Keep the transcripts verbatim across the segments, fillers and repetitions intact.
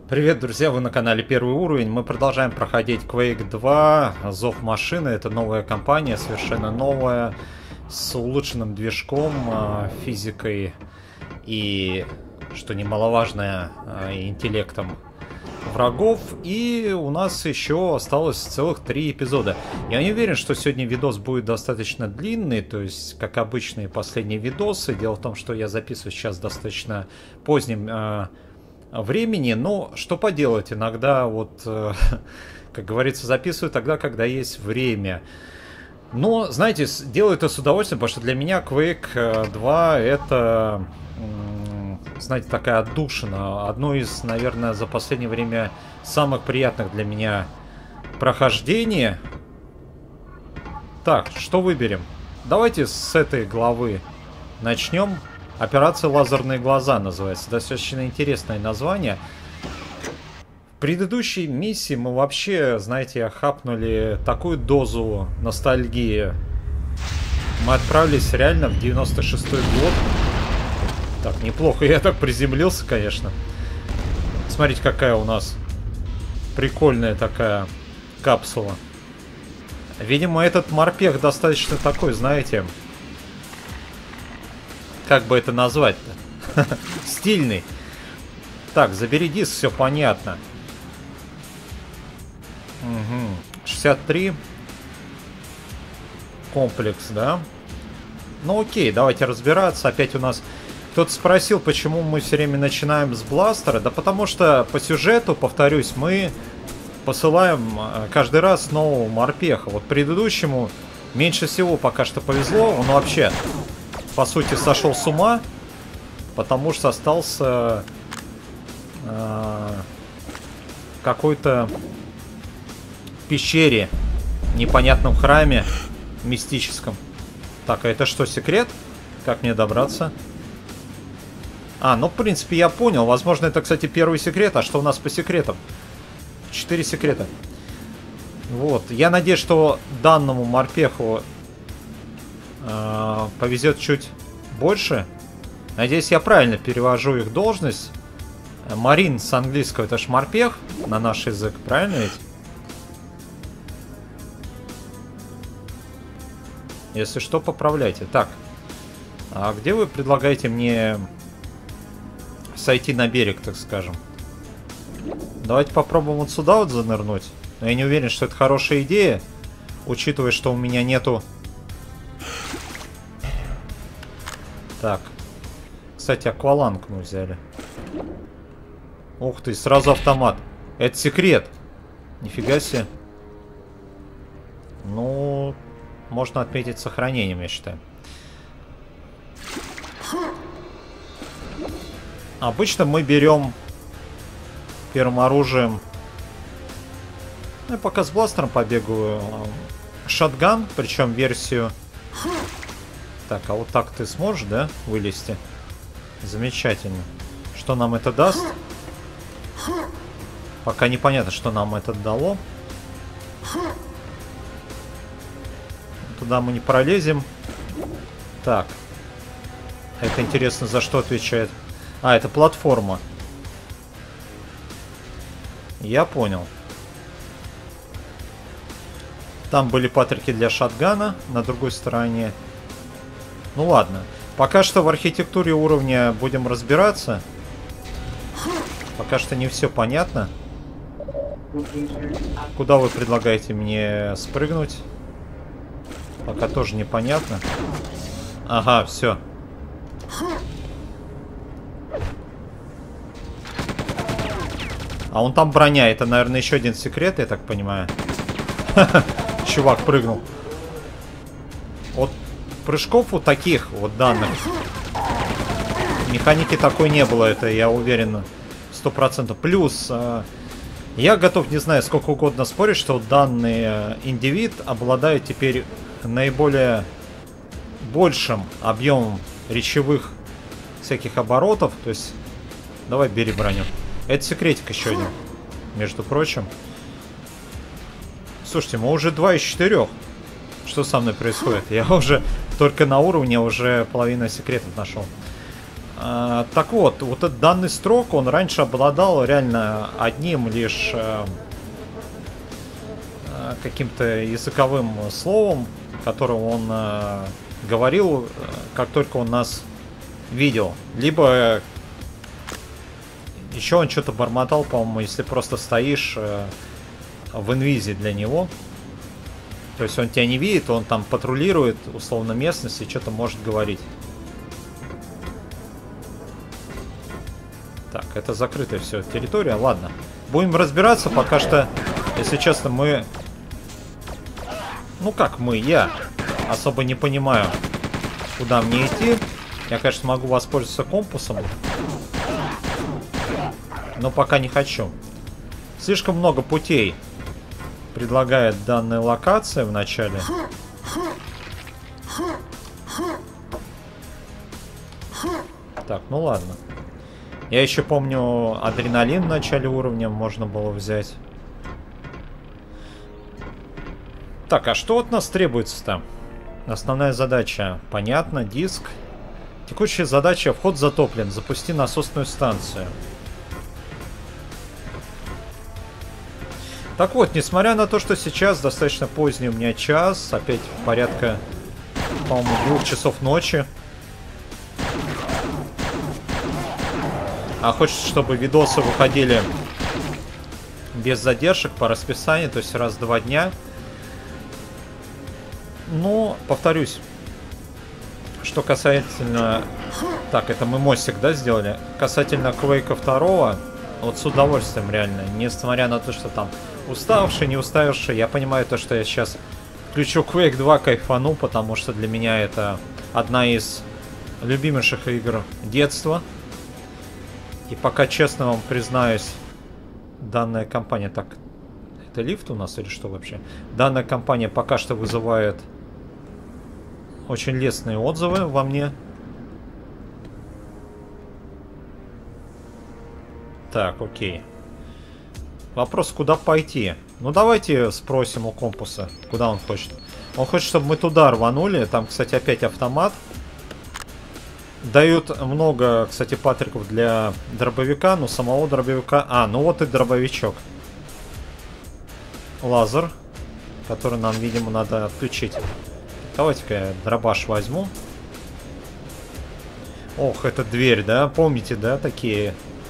Привет, друзья, вы на канале Первый Уровень. Мы продолжаем проходить Quake два, Зов Машины. Это новая компания, совершенно новая, с улучшенным движком, физикой и, что немаловажно, интеллектом врагов. И у нас еще осталось целых три эпизода. Я не уверен, что сегодня видос будет достаточно длинный, то есть, как обычные последние видосы. Дело в том, что я записываю сейчас достаточно поздним э, времени, но что поделать, иногда вот, э, как говорится, записываю тогда, когда есть время. Но, знаете, делаю это с удовольствием, потому что для меня Quake два это, знаете, такая отдушина. Одно из, наверное, за последнее время самых приятных для меня прохождений. Так, что выберем? Давайте с этой главы начнем. Операция «Лазерные глаза» называется. Достаточно интересное название. В предыдущей миссии мы вообще, знаете, хапнули такую дозу ностальгии. Мы отправились реально в девяносто шестой год. Так, неплохо. Я так приземлился, конечно. Смотрите, какая у нас прикольная такая капсула. Видимо, этот морпех достаточно такой, знаете... Как бы это назвать-то? Стильный. Так, забери диск, все понятно. Угу. шестьдесят три. Комплекс, да? Ну окей, давайте разбираться. Опять у нас... Кто-то спросил, почему мы все время начинаем с бластера. Да потому что по сюжету, повторюсь, мы посылаем каждый раз нового морпеха. Вот предыдущему меньше всего пока что повезло. Он вообще... по сути, сошел с ума, потому что остался э, какой-то пещере, непонятном храме мистическом. Так, а это что, секрет? Как мне добраться? А, ну, в принципе, я понял. Возможно, это, кстати, первый секрет. А что у нас по секретам? Четыре секрета. Вот. Я надеюсь, что данному морпеху повезет чуть больше. Надеюсь, я правильно перевожу их должность. Марин с английского — это ж морпех на наш язык, правильно ведь? Если что, поправляйте. Так, а где вы предлагаете мне сойти на берег, так скажем? Давайте попробуем вот сюда вот занырнуть. Но я не уверен, что это хорошая идея, учитывая, что у меня нету... Так. Кстати, акваланг мы взяли. Ух ты, сразу автомат. Это секрет. Нифига себе. Ну, можно отметить сохранением, я считаю. Обычно мы берем первым оружием... Я пока с бластером побегаю. Шотган, причем версию... Так, а вот так ты сможешь, да, вылезти? Замечательно. Что нам это даст? Пока непонятно, что нам это дало. Туда мы не пролезем. Так. Это интересно, за что отвечает. А, это платформа. Я понял. Там были патрики для шотгана на другой стороне. Ну ладно. Пока что в архитектуре уровня будем разбираться. Пока что не все понятно. Куда вы предлагаете мне спрыгнуть? Пока тоже непонятно. Ага, все. А он там броня. Это, наверное, еще один секрет, я так понимаю. Чувак прыгнул. Вот. Прыжков вот таких вот данных механики такой не было, это я уверен сто процентов. Плюс э, я готов, не знаю, сколько угодно спорить, что данный э, индивид обладает теперь наиболее большим объемом речевых всяких оборотов. То есть, давай бери броню. Это секретик еще один, между прочим. Слушайте, мы уже два из четырех. Что со мной происходит? Я уже только на уровне уже половину секретов нашел. А, так вот, вот этот данный строк, он раньше обладал реально одним лишь а, а, каким-то языковым словом, которое он а, говорил, как только он нас видел. Либо еще он что-то бормотал, по-моему, если просто стоишь а, в инвизе для него. То есть он тебя не видит, он там патрулирует условно местность и что-то может говорить. Так, это закрытая все территория. Ладно. Будем разбираться. Пока что, если честно, мы... Ну как мы? Я особо не понимаю, куда мне идти. Я, конечно, могу воспользоваться компасом. Но пока не хочу. Слишком много путей предлагает данная локация в начале. Так, ну ладно. Я еще помню, адреналин в начале уровня можно было взять. Так, а что от нас требуется-то? Основная задача. Понятно, диск. Текущая задача. Вход затоплен. Запусти насосную станцию. Так вот, несмотря на то, что сейчас достаточно поздний у меня час, опять порядка, по-моему, двух часов ночи. А хочется, чтобы видосы выходили без задержек по расписанию, то есть раз в два дня. Но, повторюсь, что касательно... Так, это мы мостик, да, сделали? Касательно Quake два, вот с удовольствием реально, несмотря на то, что там уставший, не уставший, я понимаю то, что я сейчас включу Quake два, кайфану, потому что для меня это одна из любимейших игр детства. И пока, честно вам признаюсь, данная компания... Так, это лифт у нас или что вообще? Данная компания пока что вызывает очень лестные отзывы во мне. Так, окей. Вопрос, куда пойти? Ну, давайте спросим у компаса, куда он хочет. Он хочет, чтобы мы туда рванули. Там, кстати, опять автомат. Дают много, кстати, патриков для дробовика, но самого дробовика... А, ну вот и дробовичок. Лазер, который нам, видимо, надо отключить. Давайте-ка я дробаш возьму. Ох, это дверь, да? Помните, да, такие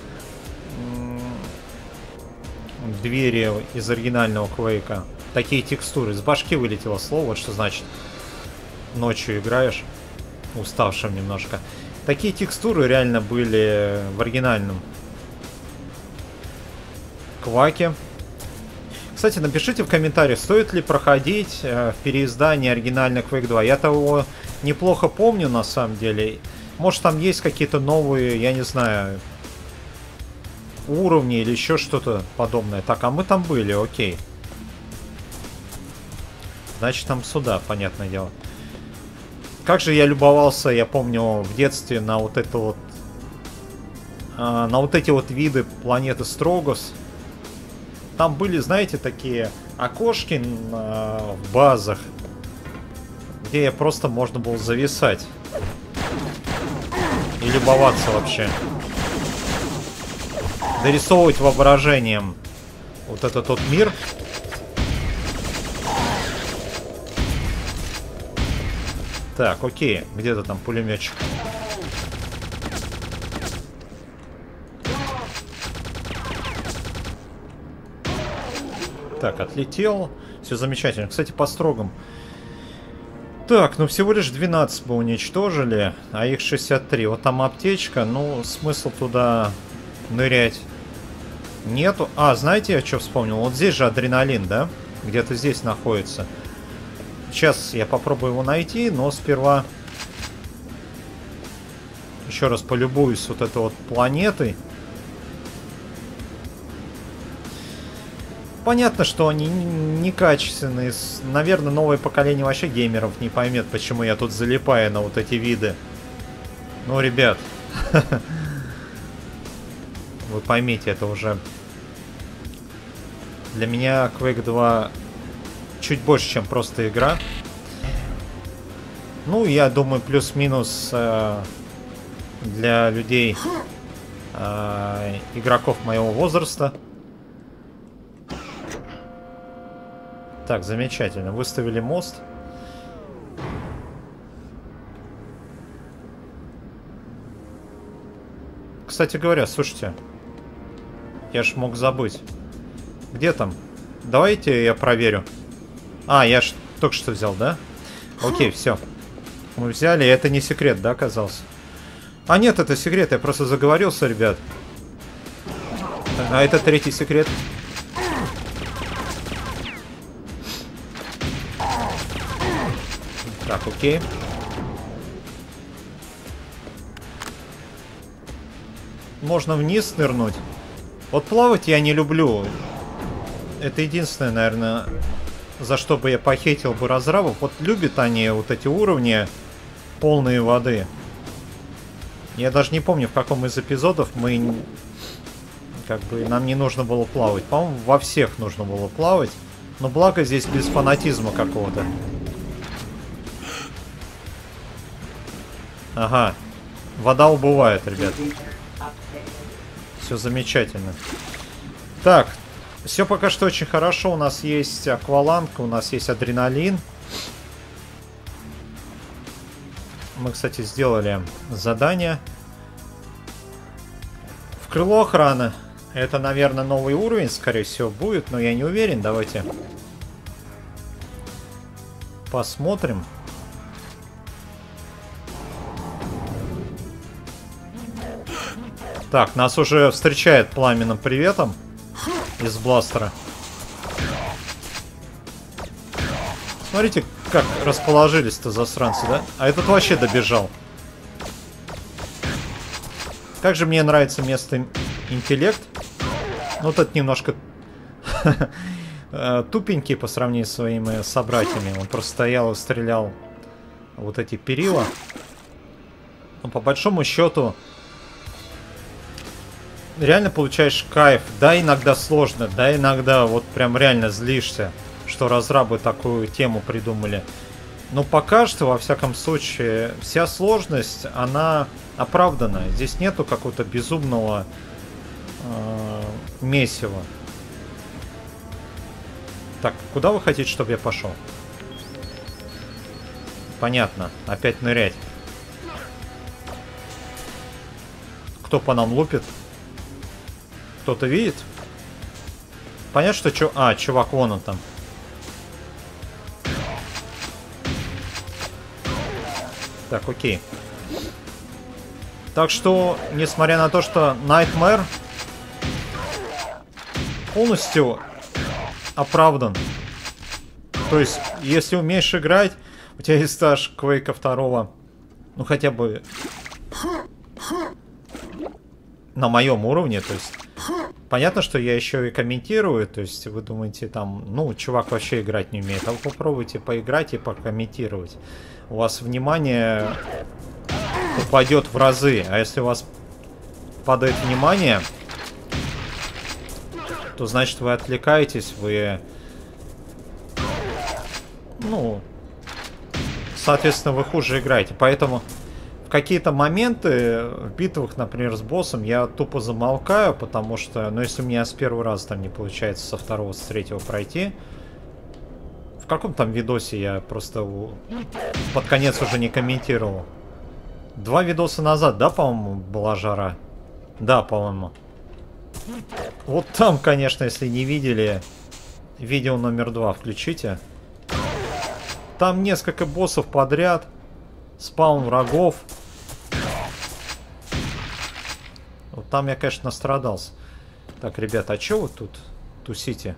двери из оригинального Quake'а? Такие текстуры. С башки вылетело слово, вот что значит ночью играешь, уставшим немножко. Такие текстуры реально были в оригинальном Quake'е. Кстати, напишите в комментариях, стоит ли проходить э, в переиздании оригинальный Quake два. Я того неплохо помню, на самом деле. Может, там есть какие-то новые, я не знаю, уровни или еще что-то подобное. Так, а мы там были, окей. Значит, там сюда, понятное дело. Как же я любовался, я помню, в детстве на вот это вот... Э, на вот эти вот виды планеты Строгос. Там были, знаете, такие окошки э, в базах, где просто можно было зависать и любоваться вообще. Дорисовывать воображением вот этот тот мир. Так, окей, где-то там пулеметчик. Так, отлетел. Все замечательно. Кстати, по строгам. Так, ну всего лишь двенадцать мы уничтожили, а их шестьдесят три. Вот там аптечка, ну смысл туда нырять нету. А, знаете, я что вспомнил? Вот здесь же адреналин, да? Где-то здесь находится. Сейчас я попробую его найти, но сперва еще раз полюбуюсь вот этой вот планетой. Понятно, что они некачественные. Наверное, новое поколение вообще геймеров не поймет, почему я тут залипаю на вот эти виды. Ну, ребят, вы поймите, это уже... Для меня Quake два чуть больше, чем просто игра. Ну, я думаю, плюс-минус... Э, для людей, э, игроков моего возраста. Так, замечательно. Выставили мост. Кстати говоря, слушайте, я ж мог забыть. Где там? Давайте я проверю. А, я ж только что взял, да? Окей, все. Мы взяли, это не секрет, да, оказался? А нет, это секрет, я просто заговорился, ребят. А это третий секрет. Так, окей. Можно вниз нырнуть. Вот плавать я не люблю. Это единственное, наверное, за что бы я похейтил бы разрабов. Вот любят они вот эти уровни полные воды. Я даже не помню, в каком из эпизодов мы... Как бы нам не нужно было плавать. По-моему, во всех нужно было плавать. Но благо здесь без фанатизма какого-то. Ага. Вода убывает, ребят. Все замечательно. Так, все пока что очень хорошо. У нас есть акваланг, у нас есть адреналин. Мы, кстати, сделали задание. В крыло охраны. Это, наверное, новый уровень, скорее всего, будет, но я не уверен. Давайте посмотрим. Так, нас уже встречает пламенным приветом из бластера. Смотрите, как расположились-то засранцы, да? А этот вообще добежал. Как же мне нравится место интеллект. Ну, тут немножко тупенький по сравнению с своими собратьями. Он просто стоял и стрелял вот эти перила. Но по большому счету... Реально получаешь кайф. Да, иногда сложно, да, иногда вот прям реально злишься, что разрабы такую тему придумали. Но пока что, во всяком случае, вся сложность, она оправдана. Здесь нету какого-то безумного э, месива. Так, куда вы хотите, чтобы я пошел? Понятно, опять нырять. Кто по нам лупит? Кто-то видит? Понятно, что... Чу... А, чувак, вон он там. Так, окей. Так что, несмотря на то, что Nightmare полностью оправдан. То есть, если умеешь играть, у тебя есть стаж Квейка второго. Ну, хотя бы... На моем уровне, то есть... Понятно, что я еще и комментирую, то есть вы думаете, там, ну, чувак вообще играть не умеет. А вы попробуйте поиграть и покомментировать. У вас внимание упадет в разы. А если у вас падает внимание, то значит вы отвлекаетесь, вы... Ну, соответственно, вы хуже играете. Поэтому... Какие-то моменты в битвах, например, с боссом, я тупо замолкаю, потому что, ну, если у меня с первого раза там не получается со второго, с третьего пройти, в каком там видосе я просто под конец уже не комментировал? Два видоса назад, да, по-моему, была жара? Да, по-моему. Вот там, конечно, если не видели, видео номер два включите. Там несколько боссов подряд, спаун врагов. Вот там я, конечно, настрадался. Так, ребята, а чё вы тут тусите?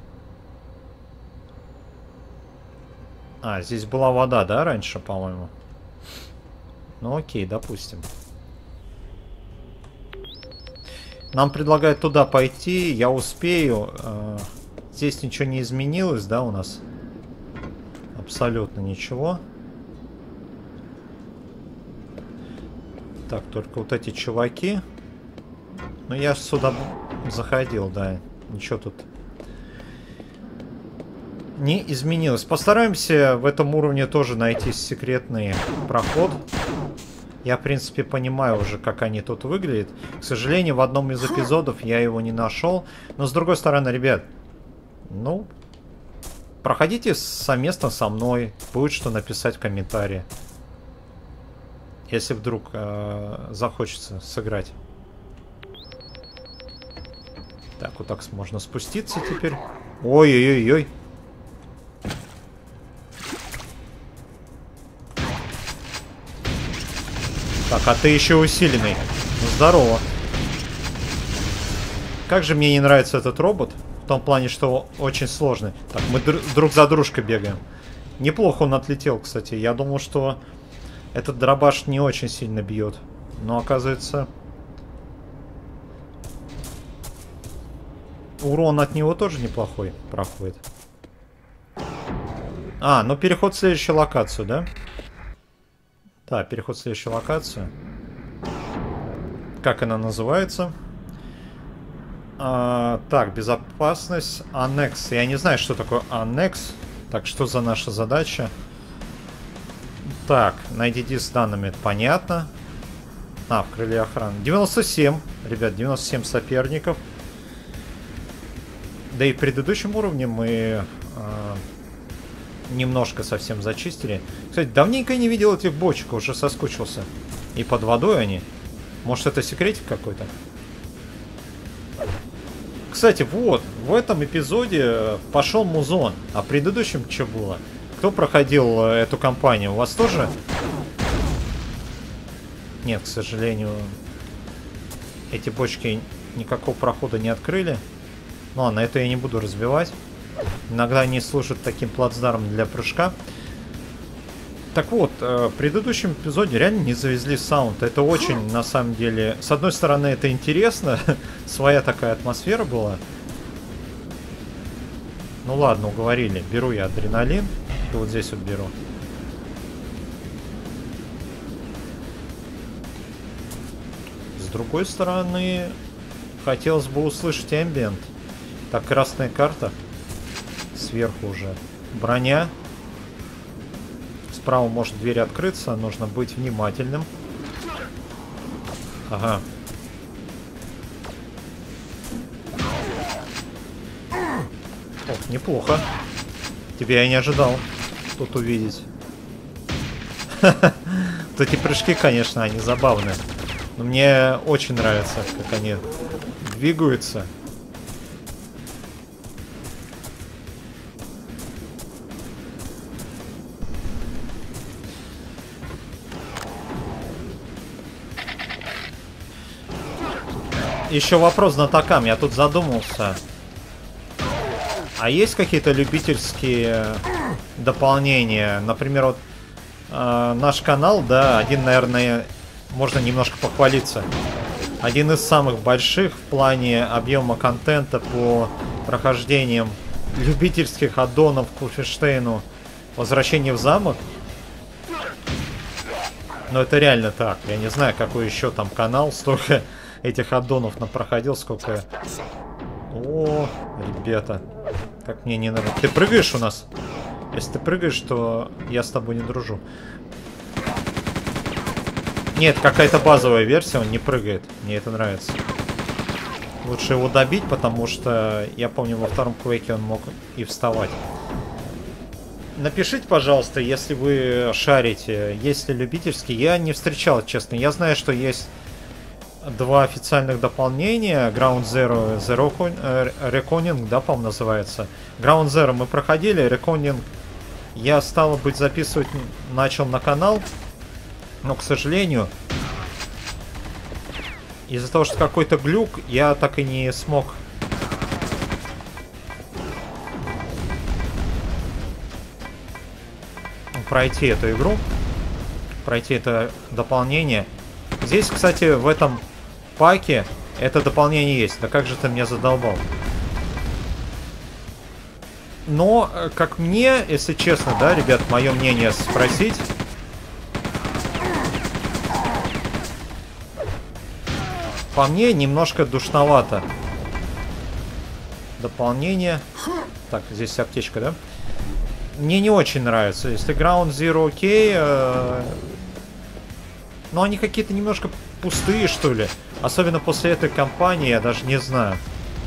А, здесь была вода, да, раньше, по-моему? Ну окей, допустим. Нам предлагают туда пойти, я успею. Здесь ничего не изменилось, да, у нас? Абсолютно ничего. Так, только вот эти чуваки. Ну, я сюда заходил, да. Ничего тут не изменилось. Постараемся в этом уровне тоже найти секретный проход. Я, в принципе, понимаю уже, как они тут выглядят. К сожалению, в одном из эпизодов я его не нашел. Но, с другой стороны, ребят, ну, проходите совместно со мной. Будет что написать в комментарии. Если вдруг э, захочется сыграть. Так, вот так можно спуститься теперь. Ой-ой-ой-ой. Так, а ты еще усиленный. Ну, здорово. Как же мне не нравится этот робот. В том плане, что очень сложный. Так, мы др друг за дружкой бегаем. Неплохо он отлетел, кстати. Я думал, что этот дробаш не очень сильно бьет. Но оказывается... урон от него тоже неплохой проходит. А, ну переход в следующую локацию, да? Да, переход в следующую локацию. Как она называется? А, так, безопасность. Аннекс. Я не знаю, что такое аннекс. Так, что за наша задача? Так, найдите с данными, это понятно. А, в крыле охраны. девяносто семь. Ребят, девяносто семь соперников. Да и в предыдущем уровне мы э, немножко совсем зачистили. Кстати, давненько не видел этих бочек, уже соскучился. И под водой они. Может, это секретик какой-то? Кстати, вот, в этом эпизоде пошел музон. А в предыдущем что было? Кто проходил эту кампанию? У вас тоже? Нет, к сожалению, эти бочки никакого прохода не открыли. Ну ладно, это я не буду разбивать. Иногда они служат таким плацдармом для прыжка. Так вот, в предыдущем эпизоде реально не завезли саунд. Это очень, на самом деле... С одной стороны, это интересно. Своя такая атмосфера была. Ну ладно, уговорили. Беру я адреналин. И вот здесь вот беру. С другой стороны, хотелось бы услышать амбиент. Так, красная карта. Сверху уже броня. Справа может дверь открыться. Нужно быть внимательным. Ага. Ох, неплохо. Тебя я не ожидал тут увидеть. Вот эти прыжки, конечно, они забавные. Но мне очень нравится, как они двигаются. Еще вопрос знатокам, я тут задумался. А есть какие-то любительские дополнения? Например, вот э, наш канал, да, один, наверное, можно немножко похвалиться. Один из самых больших в плане объема контента по прохождениям любительских аддонов к Wolfenstein «Возвращение в замок». Но это реально так. Я не знаю, какой еще там канал столько этих аддонов напроходил, сколько... О, ребята, как мне не нравится. Ты прыгаешь у нас? Если ты прыгаешь, то я с тобой не дружу. Нет, какая-то базовая версия, он не прыгает. Мне это нравится. Лучше его добить, потому что я помню, во втором Квейке он мог и вставать. Напишите, пожалуйста, если вы шарите, есть ли любительские. Я не встречал, честно. Я знаю, что есть два официальных дополнения. Ground Zero, Zero Reckoning, да, по-моему, называется. Ground Zero мы проходили, Reckoning я, стало быть, записывать начал на канал. Но, к сожалению, из-за того, что какой-то глюк, я так и не смог пройти эту игру, пройти это дополнение. Здесь, кстати, в этом паке это дополнение есть. Да как же ты меня задолбал. Но, как мне, если честно, да, ребят, мое мнение спросить, по мне, немножко душновато. Дополнение. Так, здесь аптечка, да? Мне не очень нравится. Если Ground Zero окей... Э... Но они какие-то немножко пустые, что ли. Особенно после этой кампании, я даже не знаю.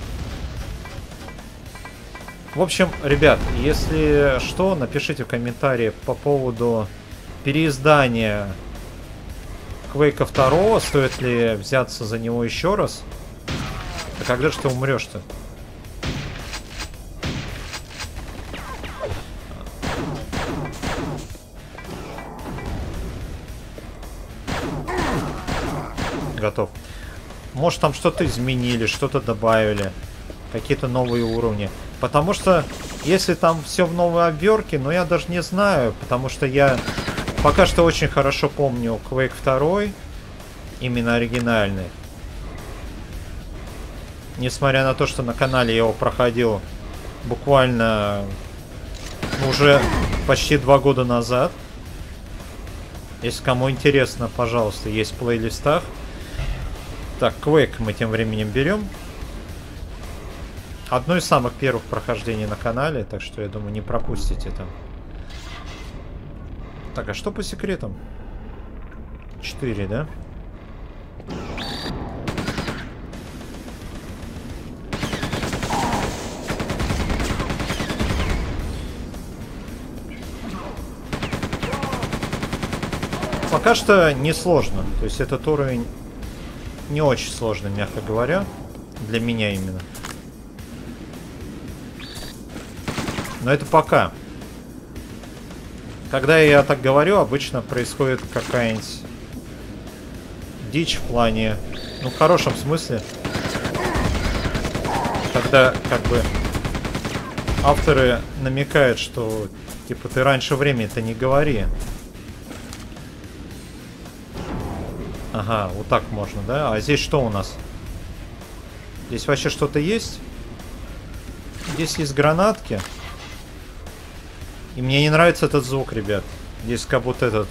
В общем, ребят, если что, напишите в комментарии по поводу переиздания Квейка два. Стоит ли взяться за него еще раз? А когда же ты умрешь-то? Готов. Может, там что-то изменили, что-то добавили. Какие-то новые уровни. Потому что, если там все в новой обверке, ну я даже не знаю. Потому что я пока что очень хорошо помню Quake два. Именно оригинальный. Несмотря на то, что на канале я его проходил буквально уже почти два года назад. Если кому интересно, пожалуйста, есть в плейлистах. Так, Quake мы тем временем берем. Одно из самых первых прохождений на канале, так что я думаю, не пропустите там. Так, а что по секретам? четыре, да? Пока что не сложно. То есть этот уровень не очень сложный, мягко говоря. Для меня именно. Но это пока. Когда я так говорю, обычно происходит какая-нибудь дичь в плане... Ну, в хорошем смысле. Когда, как бы, авторы намекают, что, типа, ты раньше времени-то не говори. Ага, вот так можно, да? А здесь что у нас? Здесь вообще что-то есть? Здесь есть гранатки. И мне не нравится этот звук, ребят. Здесь как будто этот...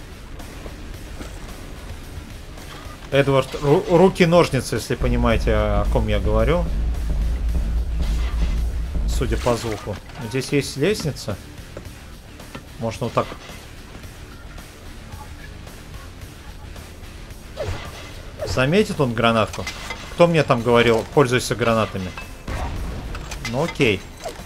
Эдвард, ру руки-ножницы, если понимаете, о ком я говорю. Судя по звуку. Здесь есть лестница. Можно вот так... Заметит он гранатку? Кто мне там говорил, пользуйся гранатами? Ну окей.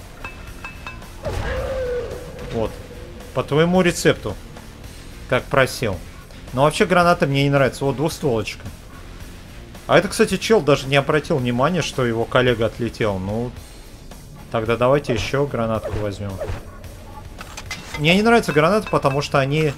Вот. По твоему рецепту. Как просил. Но вообще граната мне не нравится. Вот двустволочка. А это, кстати, чел даже не обратил внимания, что его коллега отлетел. Ну, тогда давайте еще гранатку возьмем. Мне не нравятся гранаты, потому что они...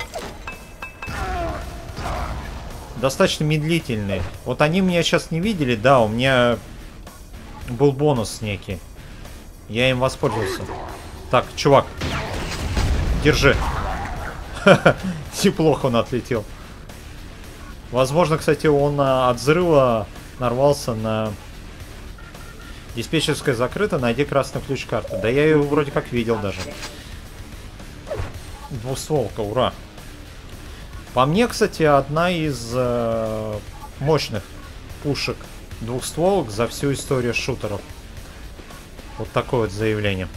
достаточно медлительные. Вот они меня сейчас не видели. Да, у меня был бонус некий. Я им воспользовался. Так, чувак. Держи. Неплохо он отлетел. Возможно, кстати, он от взрыва нарвался на... Диспетчерская закрыта, найди красный ключ карты. Да я ее вроде как видел даже. Двустволка, ура. По мне, кстати, одна из э, мощных пушек двухстволок за всю историю шутеров. Вот такое вот заявление.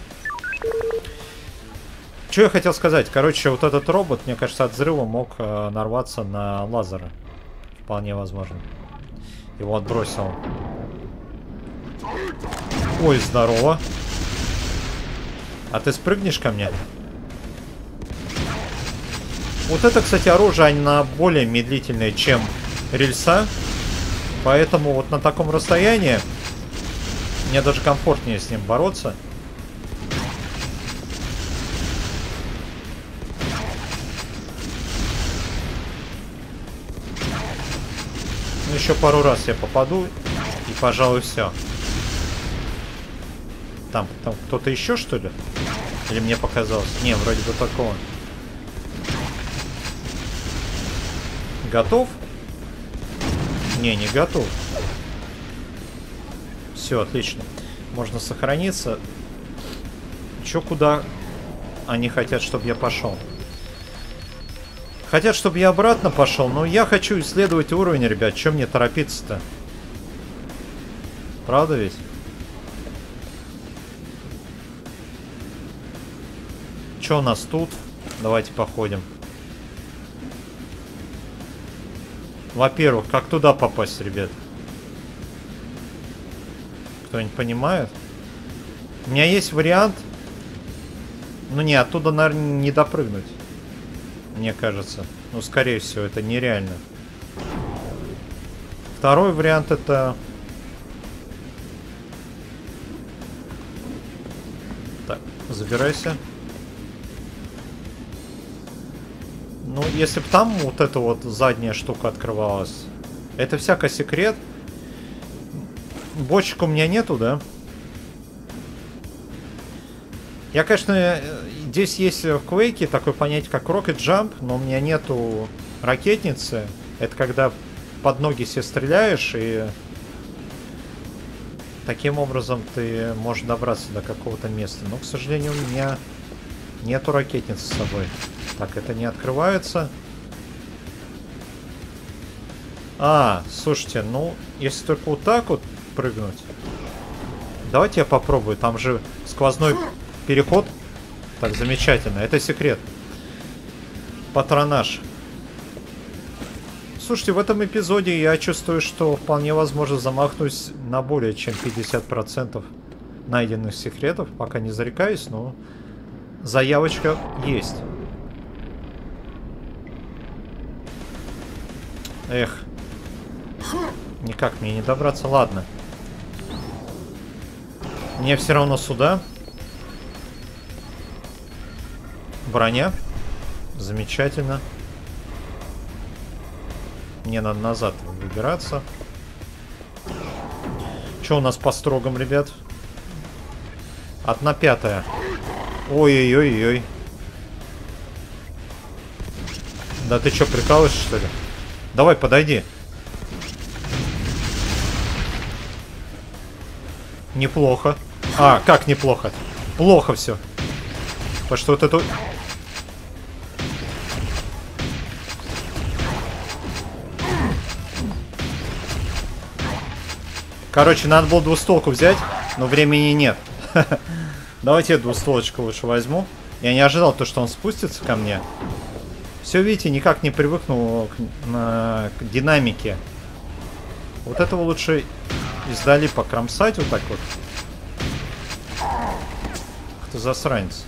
Что я хотел сказать? Короче, вот этот робот, мне кажется, от взрыва мог э, нарваться на лазеры. Вполне возможно. Его отбросил. Ой, здорово. А ты спрыгнешь ко мне? Вот это, кстати, оружие, оно более медлительное, чем рельса. Поэтому вот на таком расстоянии мне даже комфортнее с ним бороться. Ну, еще пару раз я попаду, и, пожалуй, все. Там, там кто-то еще, что ли? Или мне показалось? Не, вроде бы такого. Готов? Не, не готов. Все, отлично. Можно сохраниться. Че, куда они хотят, чтобы я пошел? Хотят, чтобы я обратно пошел, но я хочу исследовать уровень, ребят. Чем мне торопиться-то? Правда ведь? Че у нас тут? Давайте походим. Во-первых, как туда попасть, ребят? Кто-нибудь понимает? У меня есть вариант. Ну не, оттуда, наверное, не допрыгнуть. Мне кажется. Ну, скорее всего, это нереально. Второй вариант это... Так, забирайся. Ну, если бы там вот эта вот задняя штука открывалась. Это всяко секрет. Бочек у меня нету, да? Я, конечно, здесь есть в Quake такое понятие, как Rocket Jump, но у меня нету ракетницы. Это когда под ноги себе стреляешь, и таким образом ты можешь добраться до какого-то места. Но, к сожалению, у меня нету ракетницы с собой. Так, это не открывается. А, слушайте, ну, если только вот так вот прыгнуть. Давайте я попробую. Там же сквозной переход. Так, замечательно. Это секрет. Патронаж. Слушайте, в этом эпизоде я чувствую, что вполне возможно замахнусь на более чем пятьдесят процентов найденных секретов. Пока не зарекаюсь, но заявочка есть. Эх. Никак мне не добраться. Ладно. Мне все равно сюда. Броня. Замечательно. Мне надо назад выбираться. Что у нас по строгам, ребят? Одна пятая. Ой-ой-ой-ой. Да ты что, прикалываешься, что ли? Давай, подойди. Неплохо. А, как неплохо? Плохо все. Потому что вот эту... Короче, надо было двустволку взять, но времени нет. Давайте я двустволочку лучше возьму. Я не ожидал то, что он спустится ко мне. Все, видите, никак не привыкнул к, на, к динамике. Вот этого лучше издали покромсать вот так вот. Кто засранец.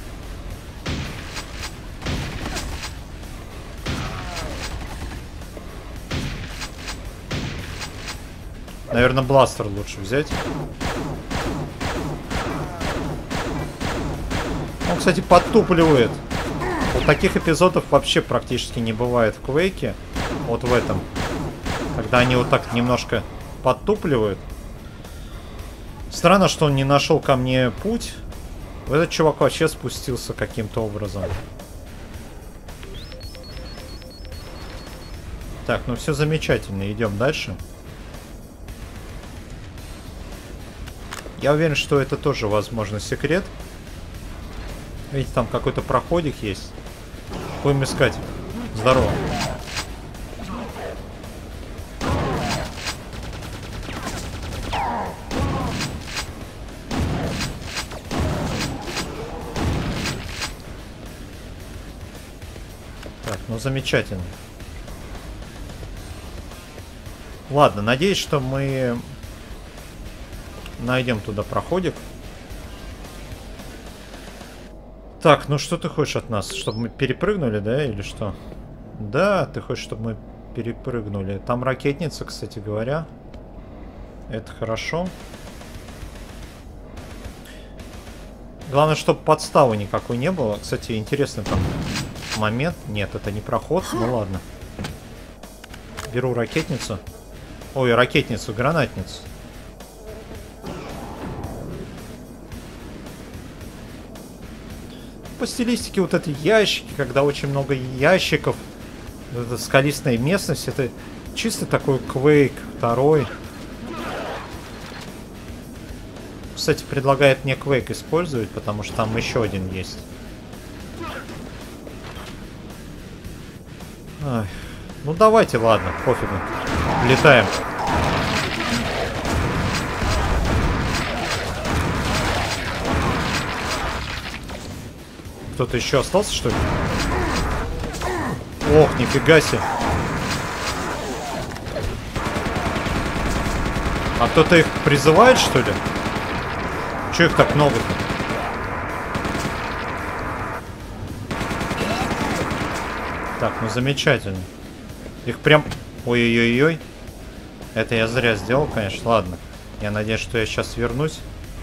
Наверное, бластер лучше взять. Он, кстати, подтупливает. Вот таких эпизодов вообще практически не бывает в Quake. Вот в этом. Когда они вот так немножко подтупливают. Странно, что он не нашел ко мне путь. Этот чувак вообще спустился каким-то образом. Так, ну все замечательно. Идем дальше. Я уверен, что это тоже, возможно, секрет. Видите, там какой-то проходик есть. Будем искать. Здорово. Так, ну замечательно. Ладно, надеюсь, что мы найдем туда проходик. Так, ну что ты хочешь от нас? Чтобы мы перепрыгнули, да, или что? Да, ты хочешь, чтобы мы перепрыгнули. Там ракетница, кстати говоря. Это хорошо. Главное, чтобы подставы никакой не было. Кстати, интересный там момент. Нет, это не проход. Ну ладно. Беру ракетницу. Ой, ракетницу, гранатницу. По стилистике вот эти ящики, когда очень много ящиков, это скалистая местность, это чисто такой Quake второй. Кстати, предлагает мне Quake использовать, потому что там еще один есть. Ай. Ну давайте, ладно, пофигу. Летаем. Кто-то еще остался, что ли? Ох, нифига себе. А кто-то их призывает, что ли? Чё их так много-то? Так, ну замечательно. Их прям... Ой-ой-ой-ой. Это я зря сделал, конечно. Ладно. Я надеюсь, что я сейчас вернусь.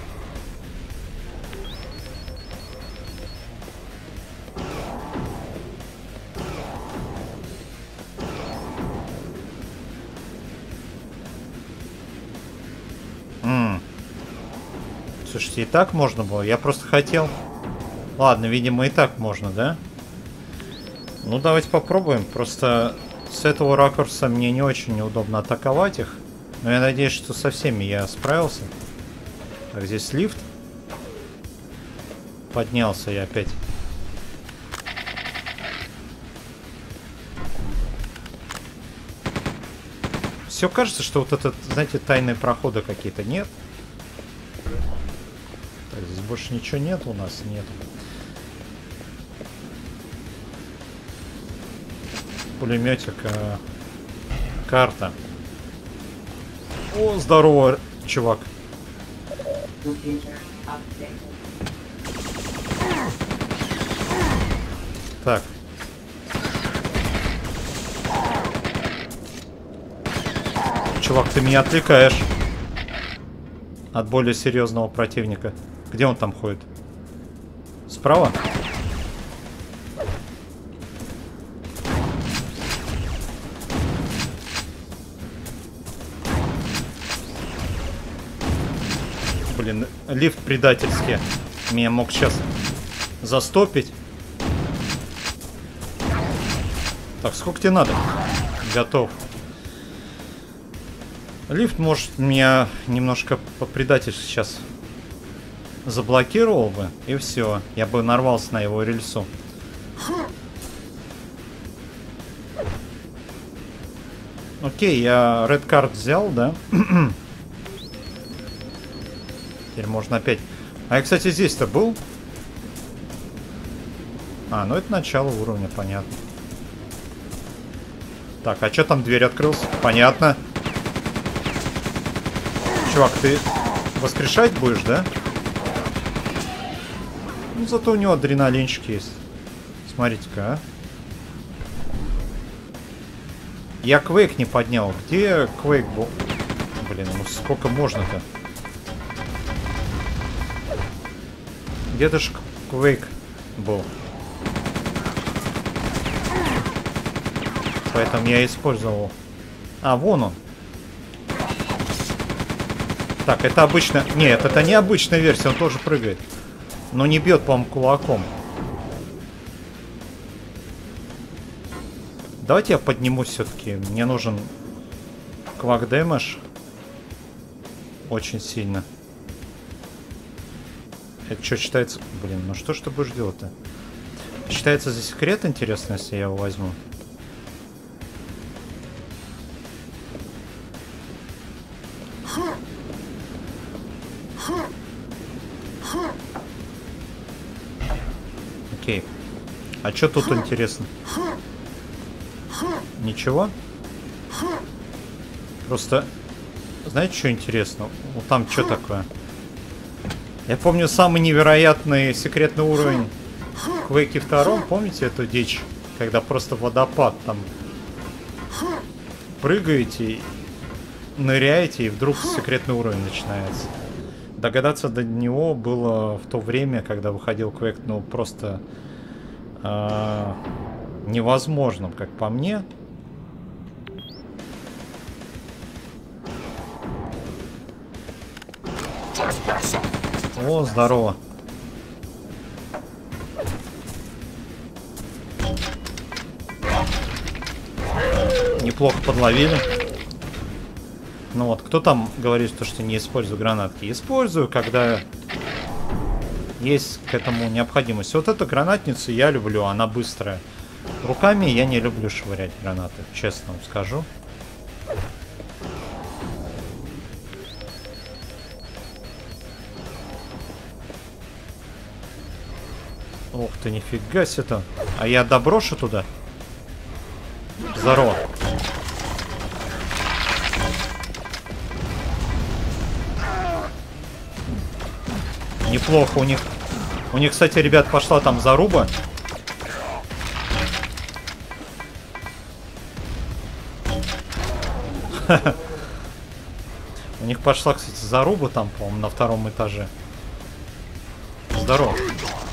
М-м. Слушайте, и так можно было? Я просто хотел... Ладно, видимо, и так можно, да? Ну, давайте попробуем. Просто с этого ракурса мне не очень удобно атаковать их. Но я надеюсь, что со всеми я справился. Так, здесь лифт. Поднялся я опять. Все кажется, что вот это, знаете, тайные проходы какие-то. Нет. Так, здесь больше ничего нет у нас. Нет. Пулеметик. Э, карта. О, здорово, чувак. Так. Чувак, ты меня отвлекаешь от более серьезного противника. Где он там ходит? Справа? Блин, лифт предательский. Меня мог сейчас застопить. Так, сколько тебе надо? Готов. Лифт, может, меня немножко по предательству сейчас заблокировал бы, и все. Я бы нарвался на его рельсу. Окей, я Red Card взял, да? Теперь можно опять... А я, кстати, здесь-то был. А, ну это начало уровня, понятно. Так, а что там дверь открылась? Понятно. Чувак, ты воскрешать будешь, да? Ну, зато у него адреналинчик есть. Смотрите-ка, а. Я Quake не поднял. Где Quake был? Блин, ну сколько можно-то? Где-то ж Quake был. Поэтому я использовал. А, вон он. Так, это обычно... Нет, это не обычная версия, он тоже прыгает. Но не бьет, по-моему, кулаком. Давайте я поднимусь все-таки. Мне нужен квак дэмэдж. Очень сильно. Это что считается... Блин, ну что ж ты будешь делать-то? Считается за секрет, интересно, если я его возьму. Окей. А что тут интересно? Ничего? Просто... Знаете, что интересно? Вот там что такое? Я помню самый невероятный секретный уровень в Quake два. Помните эту дичь? Когда просто водопад там прыгаете, ныряете, и вдруг секретный уровень начинается. Догадаться до него было в то время, когда выходил Quake, ну просто э, невозможным, как по мне. О, здорово. Неплохо подловили. Ну вот, кто там говорит, что не использую гранатки? Использую, когда есть к этому необходимость. Вот эту гранатницу я люблю, она быстрая. Руками я не люблю швырять гранаты, честно вам скажу. Ух ты, нифига себе-то. А я доброшу туда? Здорово. Неплохо у них. У них, кстати, ребят, пошла там заруба. У них пошла, кстати, заруба там, по-моему, на втором этаже. Здорово.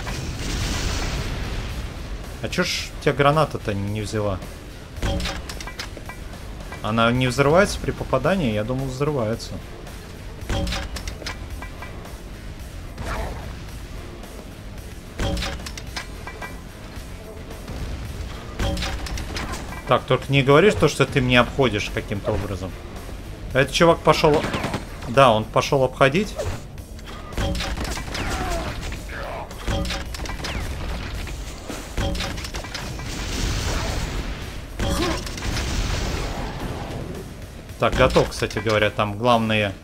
А чё ж у тебя граната-то не взяла? Она не взрывается при попадании? Я думал, взрывается. Так, только не говори, что, что ты мне обходишь каким-то образом. Этот чувак пошел... Да, он пошел обходить. Так, готов, кстати говоря. Там главные...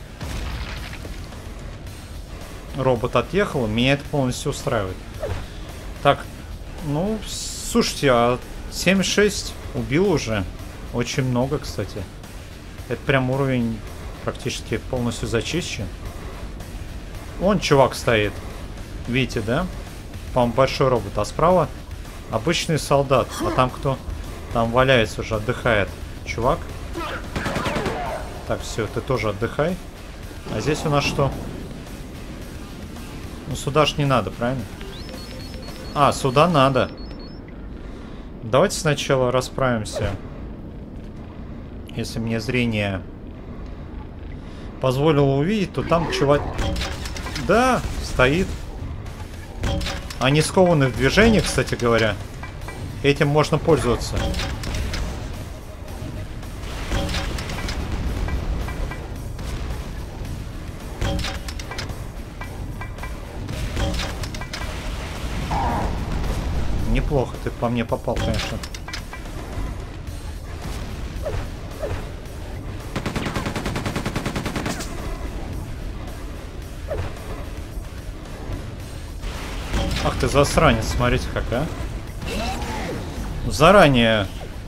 Робот отъехал. Меня это полностью устраивает. Так, ну, слушайте, а семьдесят шесть убил уже. Очень много, кстати. Это прям уровень практически полностью зачищен. Вон чувак стоит. Видите, да? По-моему, большой робот. А справа обычный солдат. А там кто? Там валяется уже, отдыхает. Чувак. Так, все, ты тоже отдыхай. А здесь у нас что? Ну, сюда ж не надо, правильно? А, сюда надо. Давайте сначала расправимся. Если мне зрение позволило увидеть, то там чувак... Да, стоит. Они скованы в движении, кстати говоря. Этим можно пользоваться. Неплохо ты по мне попал, конечно. Ах ты засранец, смотрите как, а. Заранее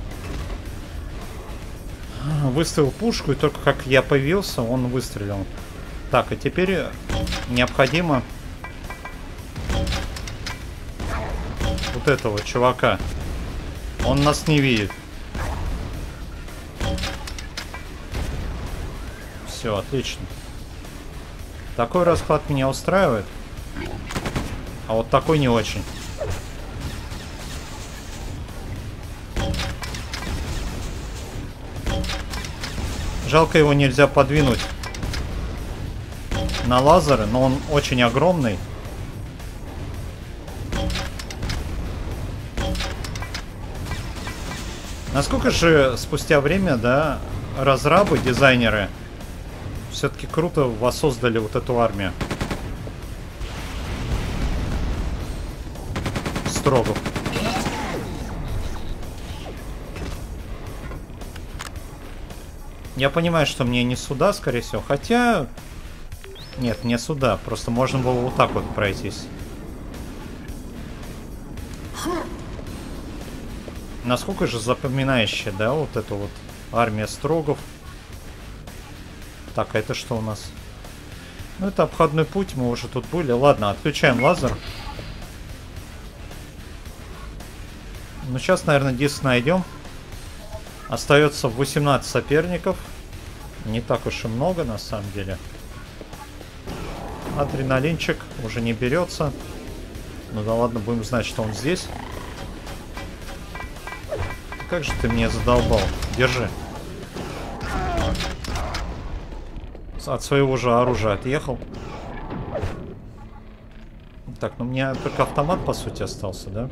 выставил пушку, и только как я появился, он выстрелил. Так, и теперь необходимо вот этого чувака. Он нас не видит. Все, отлично. Такой расклад меня устраивает. А вот такой не очень. Жалко, его нельзя подвинуть на лазеры, но он очень огромный. Насколько же спустя время, да, разрабы, дизайнеры все-таки круто воссоздали вот эту армию. Строгов. Я понимаю, что мне не сюда, скорее всего. Хотя... Нет, не сюда. Просто можно было вот так вот пройтись. Насколько же запоминающая, да, вот эта вот армия Строгов. Так, а это что у нас? Ну, это обходной путь, мы уже тут были. Ладно, отключаем лазер. Ну, сейчас, наверное, диск найдем. Остается восемнадцать соперников. Не так уж и много, на самом деле. Адреналинчик уже не берется. Ну да ладно, будем знать, что он здесь. Как же ты меня задолбал. Держи. От своего же оружия отъехал. Так, ну у меня только автомат, по сути, остался, да?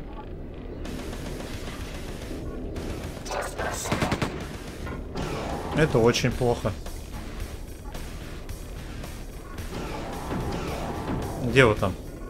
Это очень плохо. Где вы там?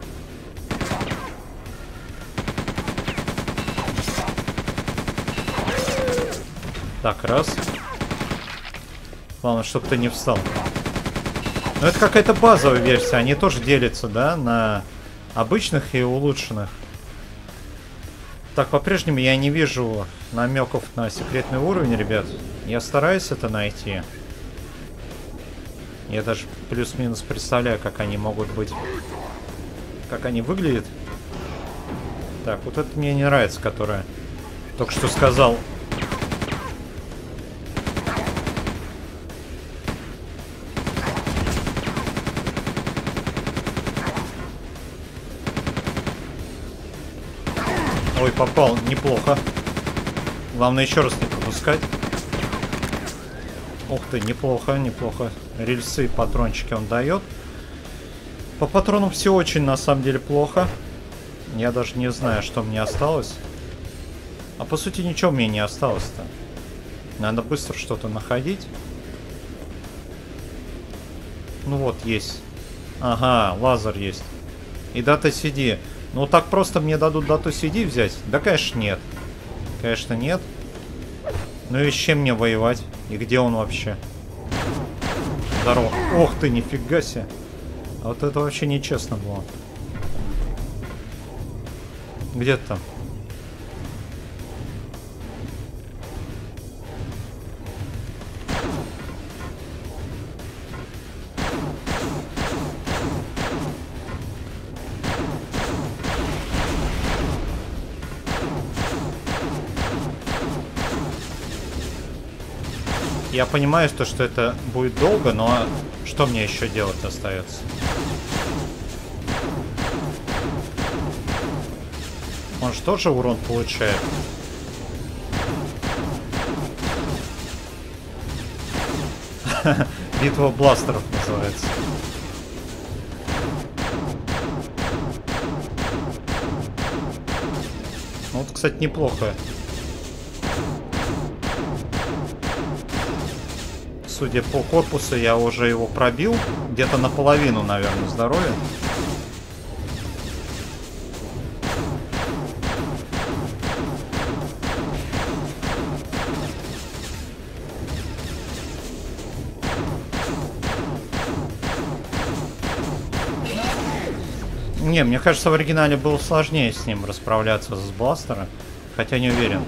Так, раз. Главное, чтобы ты не встал. Но это какая-то базовая версия. Они тоже делятся, да, на обычных и улучшенных. Так, по-прежнему я не вижу намеков на секретный уровень, ребят. Я стараюсь это найти. Я даже плюс-минус представляю, как они могут быть. Как они выглядят. Так, вот это мне не нравится, которая только что сказал. Ой, попал, неплохо. Главное еще раз не пропускать. Ух ты, неплохо, неплохо. Рельсы и патрончики он дает. По патронам все очень, на самом деле, плохо. Я даже не знаю, что мне осталось. А по сути, ничего мне не осталось-то. Надо быстро что-то находить. Ну вот, есть. Ага, лазер есть. И дата си ди. Ну так просто мне дадут дату си ди взять? Да, конечно, нет. Конечно, нет. Ну и с чем мне воевать? И где он вообще? Здорово. Ох ты, нифига себе. А вот это вообще нечестно было. Где ты там? Я понимаю, что, что это будет долго, но что мне еще делать остается? Он же тоже урон получает. Битва бластеров называется. Ну вот, кстати, неплохо. Судя по корпусу, я уже его пробил. Где-то наполовину, наверное, здоровья. Не, мне кажется, в оригинале было сложнее с ним расправляться с бластера. Хотя не уверен.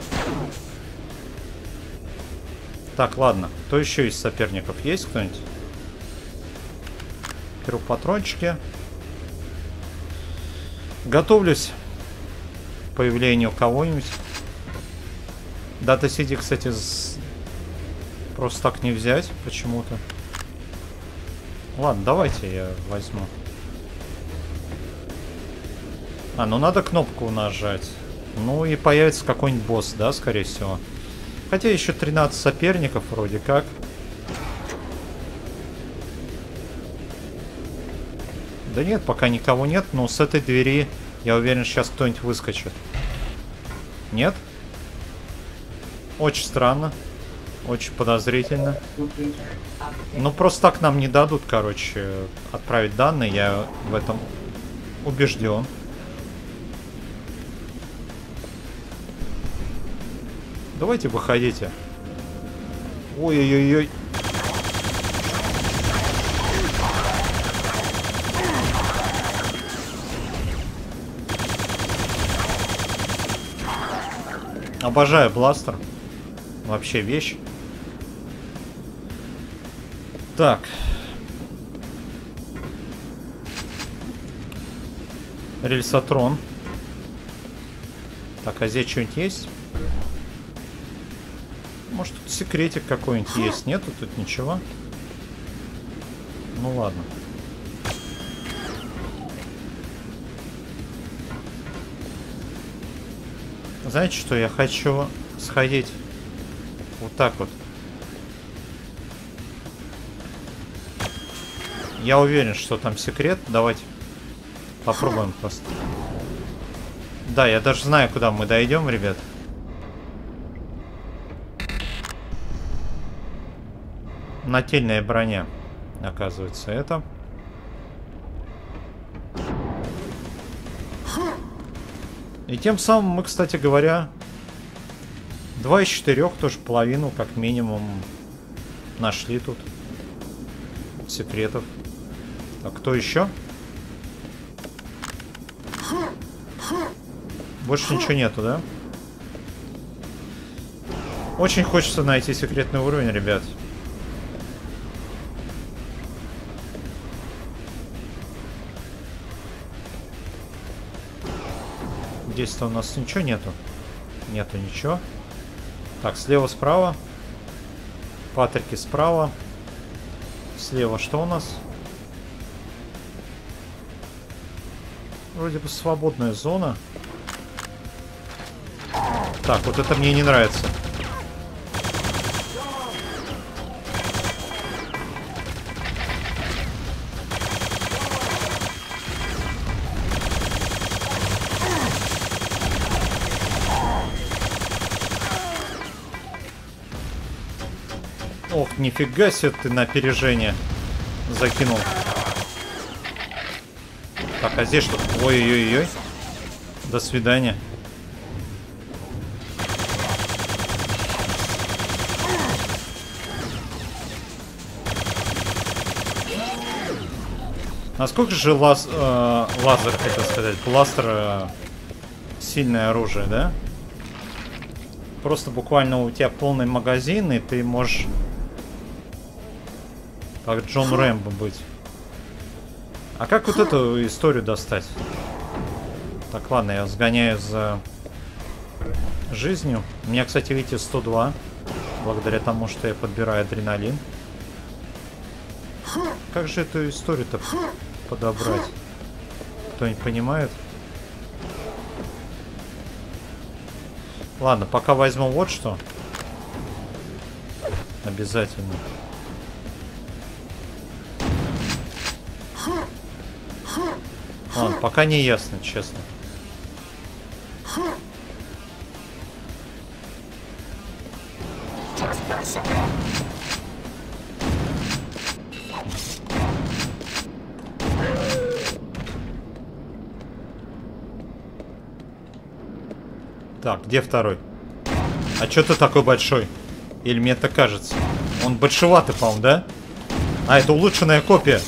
Так, ладно. Кто еще из соперников? Есть кто-нибудь? Беру патрончики. Готовлюсь к появлению кого-нибудь. Дата си ди, кстати, с... просто так не взять почему-то. Ладно, давайте я возьму. А, ну надо кнопку нажать. Ну и появится какой-нибудь босс, да, скорее всего. Хотя еще тринадцать соперников вроде как. Да нет, пока никого нет, но с этой двери, я уверен, сейчас кто-нибудь выскочит. Нет? Очень странно. Очень подозрительно. Ну просто так нам не дадут, короче, отправить данные, я в этом убежден. Давайте выходите. Ой-ой-ой-ой. Обожаю бластер. Вообще вещь. Так. Рельсотрон. Так, а здесь что-нибудь есть? Может, тут секретик какой-нибудь есть? Нету тут ничего? Ну ладно. Знаете что? Я хочу сходить вот так вот. Я уверен, что там секрет. Давайте попробуем просто. Да, я даже знаю, куда мы дойдем, ребят. Нательная броня, оказывается, это. И тем самым мы, кстати говоря, два из четырех, тоже половину, как минимум, нашли тут секретов. Так, кто еще? Больше ничего нету, да? Очень хочется найти секретный уровень, ребят. Здесь-то у нас ничего нету. Нету ничего. Так, слева, справа. Патрики справа. Слева что у нас? Вроде бы свободная зона. Так, вот это мне не нравится. Ох, нифига себе ты на опережение закинул. Так, а здесь что? Ой-ой-ой. До свидания. Насколько же лаз, э, лазер, хотел сказать, бластер э, сильное оружие, да? Просто буквально у тебя полный магазин, и ты можешь как Джон Рэмбо быть. А как вот эту историю достать? Так, ладно, я сгоняю за жизнью. У меня, кстати, видите, сто два. Благодаря тому, что я подбираю адреналин. Как же эту историю-то подобрать? Кто-нибудь понимает? Ладно, пока возьму вот что. Обязательно. Ладно, пока не ясно, честно. Так, где второй? А чё ты такой большой? Или мне это кажется? Он большеватый, по-моему, да? А, это улучшенная копия.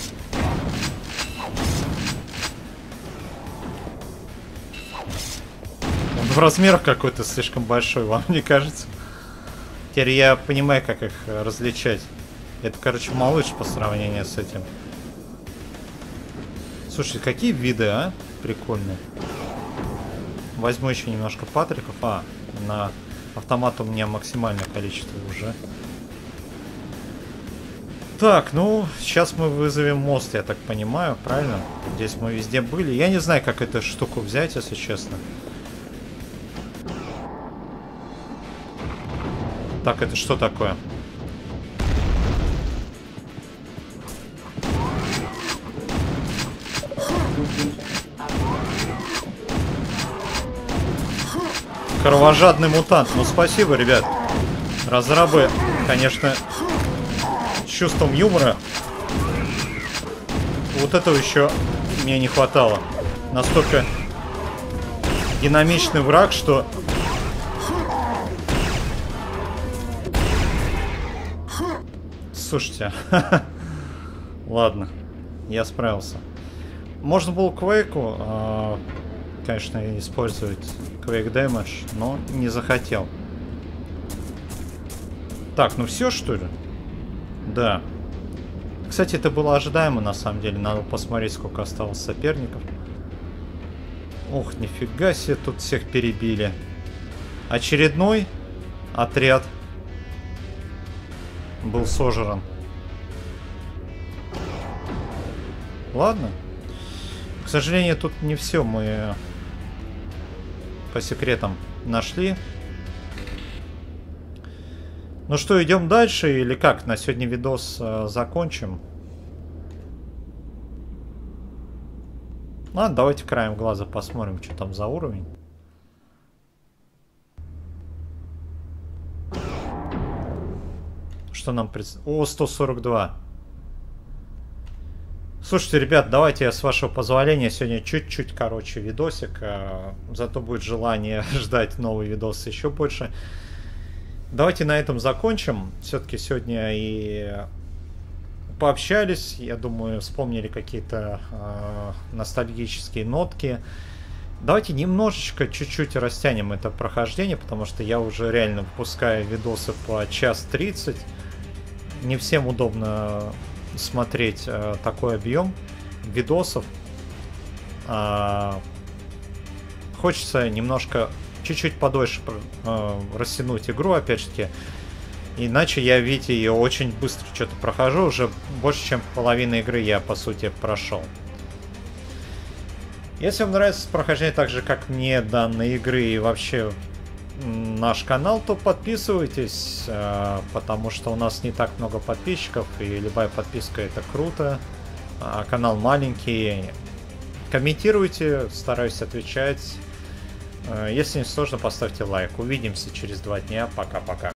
Он в размерах какой-то слишком большой, вам не кажется? Теперь я понимаю, как их различать. Это, короче, малыш по сравнению с этим. Слушай, какие виды, а? Прикольные. Возьму еще немножко патриков. А, на автомат у меня максимальное количество уже. Так, ну, сейчас мы вызовем мост, я так понимаю, правильно? Здесь мы везде были. Я не знаю, как эту штуку взять, если честно. Так, это что такое? Кровожадный мутант. Ну, спасибо, ребят. Разрабы, конечно, с чувством юмора. Вот этого еще мне не хватало. Настолько динамичный враг, что... Слушайте. Ладно. Я справился. Можно было Квейку, э, конечно, использовать Quake Damage, но не захотел. Так, ну все, что ли? Да. Кстати, это было ожидаемо, на самом деле. Надо посмотреть, сколько осталось соперников. Ох, нифига себе, тут всех перебили. Очередной отряд был сожран. Ладно. К сожалению, тут не все мы по секретам нашли. Ну что, идем дальше или как? На сегодня видос э, закончим. Ладно, давайте краем глаза посмотрим, что там за уровень. Что нам пред... О, сто сорок два. Слушайте, ребят, давайте я, с вашего позволения, сегодня чуть-чуть короче видосик. Э, зато будет желание ждать новый видос еще больше. Давайте на этом закончим. Все-таки сегодня и пообщались. Я думаю, вспомнили какие-то э, ностальгические нотки. Давайте немножечко, чуть-чуть растянем это прохождение, потому что я уже реально выпускаю видосы по час тридцать. Не всем удобно смотреть э, такой объем видосов. Э, хочется немножко, чуть-чуть подольше э, растянуть игру, опять же таки. Иначе я, видите, ее очень быстро что-то прохожу. Уже больше, чем половина игры я, по сути, прошел. Если вам нравится прохождение так же, как мне, данной игры и вообще наш канал, то подписывайтесь, потому что у нас не так много подписчиков, и любая подписка — это круто. Канал маленький. Комментируйте, стараюсь отвечать. Если не сложно, поставьте лайк. Увидимся через два дня. Пока-пока.